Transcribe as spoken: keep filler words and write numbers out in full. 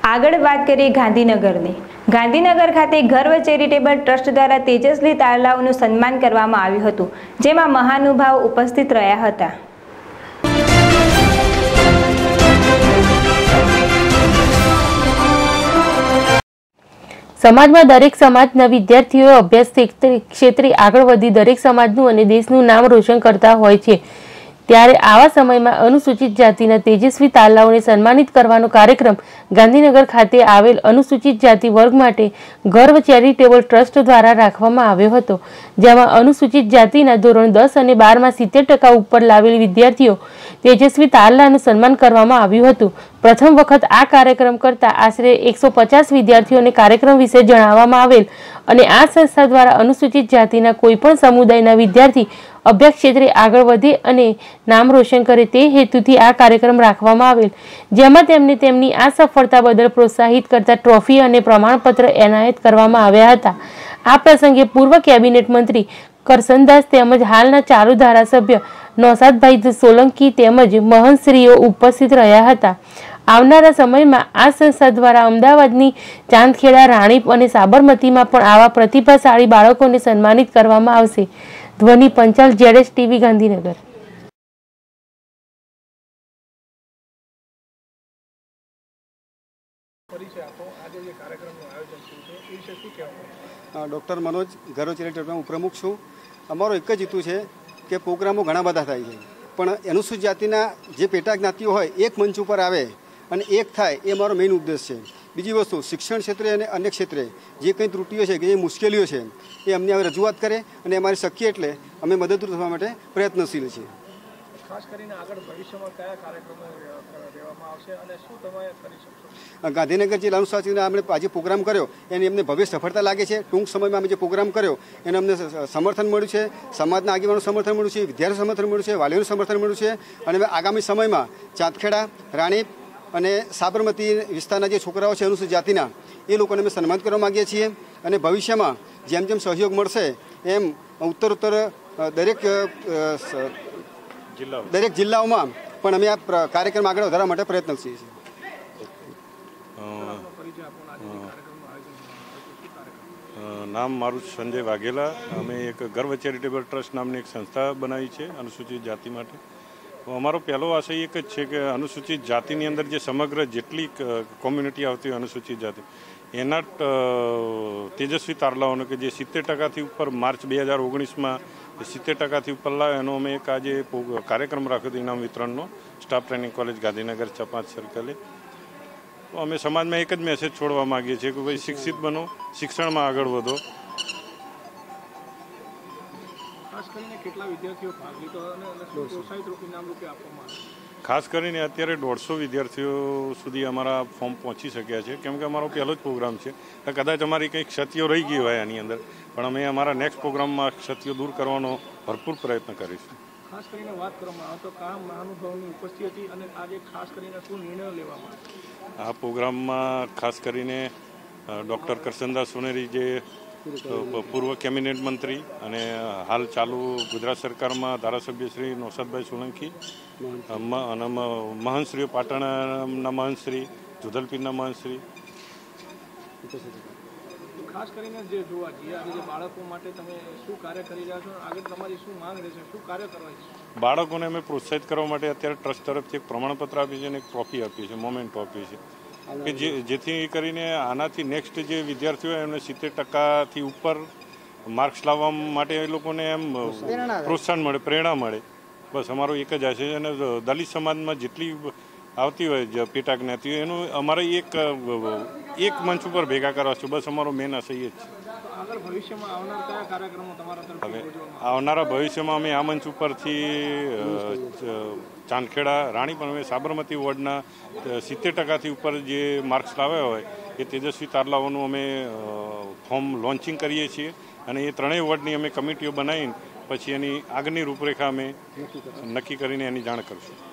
આગળ વાત કરીએ ગાંધીનગરની. ગાંધીનગર ખાતે ગર્વ ચેરિટેબલ ટ્રસ્ટ દ્વારા તેજસ્વી તારલાઓનું સન્માન કરવામાં આવ્યું હતું, જેમાં મહાનુભાવો ઉપસ્થિત રહ્યા હતા. સમાજમાં દરેક સમાજના વિદ્યાર્થીઓ અભ્યાસ ક્ષેત્રે આગળ વધી દરેક સમાજનું અને દેશનું નામ રોશન કરતા હોય છે. ત્યારે આવા સમયમાં અનુસૂચિત જાતિના તેજસ્વી તારલાઓને સન્માનિત કરવાનો કાર્યક્રમ ગાંધીનગર ખાતે આવેલ અનુસૂચિત જાતિ વર્ગ માટે ગર્વ ચેરિટેબલ ટ્રસ્ટ દ્વારા રાખવામાં આવ્યો હતો, જેમાં અનુસૂચિત જાતિના ધોરણ દસ અને બારમાં સિત્તેર ટકા ઉપર લાવેલ વિદ્યાર્થીઓ તેજસ્વી તારલાનું સન્માન કરવામાં આવ્યું હતું. પ્રથમ વખત આ કાર્યક્રમ કરતા આશરે એકસો પચાસ વિદ્યાર્થીઓને કાર્યક્રમ વિશે જણાવવામાં આવેલ અને આ સંસ્થા દ્વારા અનુસૂચિત જાતિના કોઈપણ સમુદાયના વિદ્યાર્થી અભ્યાસ ક્ષેત્રે આગળ વધે અને નામ રોશન કરે તે હેતુથી આ કાર્યક્રમ રાખવામાં આવેલ, જેમાં તેમને તેમની આ સફળતા બદલ પ્રોત્સાહિત કરતા ટ્રોફી અને પ્રમાણપત્ર એનાયત કરવામાં આવ્યા હતા. આ પ્રસંગે પૂર્વ કેબિનેટ મંત્રી કરસનદાસ તેમજ હાલના ચાલુ ધારાસભ્ય નૌશાદભાઈ સોલંકી તેમજ મહંતશ્રીઓ ઉપસ્થિત રહ્યા હતા. આવનારા સમયમાં આ સંસ્થા દ્વારા અમદાવાદની ચાંદખેડા, રાણીપ અને સાબરમતીમાં પણ આવા પ્રતિભાશાળી બાળકોને સન્માનિત કરવામાં આવશે. Dhvani Panchal, Jadesh TV, Gandhinagar. Doctor Manoj, Garv charitable હું પ્રમુખ છું. અમારો એક જ હેતુ છે કે પ્રોગ્રામો ઘણા બધા થાય છે, પણ અનુસૂચિત જાતિના જે પેટા જ્ઞાતિઓ હોય એક મંચ ઉપર આવે અને એક થાય એ મારો મેઇન ઉદ્દેશ છે. બીજી વસ્તુ, શિક્ષણ ક્ષેત્રે અને અન્ય ક્ષેત્રે જે કંઈ ત્રુટીઓ છે કે જે મુશ્કેલીઓ છે એ અમને હવે રજૂઆત કરે અને અમારી શક્ય એટલે અમે મદદરૂપ થવા માટે પ્રયત્નશીલ છીએ. ખાસ કરીને આગળ ભવિષ્યમાં કયા કાર્યક્રમો લેવામાં આવશે અને શું તમે કરી શકશો? ગાંધીનગર જિલ્લા અનુસૂચિતના આપણે આજે પ્રોગ્રામ કર્યો એની અમને ભવ્ય સફળતા લાગે છે. ટૂંક સમયમાં અમે જે પ્રોગ્રામ કર્યો એને અમને સમર્થન મળ્યું છે, સમાજના આગેવાનોનું સમર્થન મળ્યું છે, વિદ્યાર્થીઓનું સમર્થન મળ્યું છે, વાલીઓનું સમર્થન મળ્યું છે અને હવે આગામી સમયમાં ચાંદખેડા, રાણીપ અને સાબરમતી વિસ્તારના જે છોકરાઓ છે અનુસૂચિત જાતિના એ લોકોને અમે સન્માનિત કરવા માગીએ છીએ અને ભવિષ્યમાં જેમ જેમ સહયોગ મળશે એમ ઉત્તરોત્તર દરેક દરેક જિલ્લાઓમાં પણ અમે આ કાર્યક્રમ આગળ વધારવા માટે પ્રયત્નશીલ છીએ. નામ મારું સંજય વાઘેલા. અમે એક ગર્વ ચેરિટેબલ ટ્રસ્ટ નામની એક સંસ્થા બનાવી છે અનુસૂચિત જાતિ માટે. અમારો પહેલો આશય એક જ છે કે અનુસૂચિત જાતિની અંદર જે સમગ્ર જેટલી કોમ્યુનિટી આવતી હોય અનુસૂચિત જાતિ એના તેજસ્વી તારલાઓને કે જે સિત્તેર ટકાથી ઉપર માર્ચ બે હજાર ઓગણીસમાં સિત્તેર ટકાથી ઉપર લાવે એનો અમે એક આજે કાર્યક્રમ રાખ્યો હતો ઇનામ વિતરણનો સ્ટાફ ટ્રેનિંગ કોલેજ ગાંધીનગર ચપાંચ સર્કલે. તો અમે સમાજમાં એક જ મેસેજ છોડવા માગીએ છીએ કે ભાઈ શિક્ષિત બનો, શિક્ષણમાં આગળ વધો. ખાસ કરીને અત્યારે દોઢસો વિદ્યાર્થીઓ સુધી અમારા ફોર્મ પહોંચી શક્યા છે, કેમ કે અમારો પહેલો જ પ્રોગ્રામ છે. કદાચ અમારી કંઈક ક્ષતિઓ રહી ગઈ હોય આની અંદર, પણ અમે અમારા નેક્સ્ટ પ્રોગ્રામમાં ક્ષતિઓ દૂર કરવાનો ભરપૂર પ્રયત્ન કરીશું. ખાસ કરીને વાત કરવામાં આવે તો કયા મહાનુભાવોની ઉપસ્થિતિ હતી અને આજે ખાસ કરીને શું નિર્ણયો લેવામાં આવ્યા? આ પ્રોગ્રામમાં ખાસ કરીને ડૉક્ટર કરસનદાસ સોનેરી જે પૂર્વ કેબિનેટ મંત્રી અને હાલ ચાલુ ગુજરાત સરકારમાં ધારાસભ્ય શ્રી નૌશાદભાઈ સોલંકી અને મહંતશ્રીઓ, પાટણના મહંતશ્રી, જુદલપીરના મહંતશ્રી. ખાસ કરીને જે જોવા જઈએ આજે જે બાળકો માટે તમે શું કાર્ય કરી રહ્યા છો, આગળ તમારી શું માંગ રહેશે, શું કાર્ય કરવા છે? બાળકોને અમે પ્રોત્સાહિત કરવા માટે અત્યારે ટ્રસ્ટ તરફથી એક પ્રમાણપત્ર આપીએ છીએ અને એક ટ્રોફી આપીએ છીએ, મોમેન્ટો આપીએ છીએ કે જે જેથી કરીને આનાથી નેક્સ્ટ જે વિદ્યાર્થીઓ એમને સિત્તેર ટકાથી ઉપર માર્ક્સ લાવવા માટે એ લોકોને એમ પ્રોત્સાહન મળે, પ્રેરણા મળે. બસ અમારો એક જ આશય છે. અને દલિત સમાજમાં જેટલી આવતી હોય પેટા જ્ઞાતિઓ એનું અમારે એક એક મંચ ઉપર ભેગા કરવા છે. બસ અમારો મેન આશય જ છે. આવનારા ભવિષ્યમાં અમે આ મંચ ઉપરથી ચાંદખેડા, રાણી પણ અમે સાબરમતી વોર્ડના સિત્તેર ટકાથી ઉપર જે માર્ક્સ લાવ્યા હોય એ તેજસ્વી તારલાઓનું અમે ફોર્મ લોન્ચિંગ કરીએ છીએ અને એ ત્રણેય વોર્ડની અમે કમિટીઓ બનાવીને પછી એની આગળની રૂપરેખા અમે નક્કી કરીને એની જાણ કરીશું.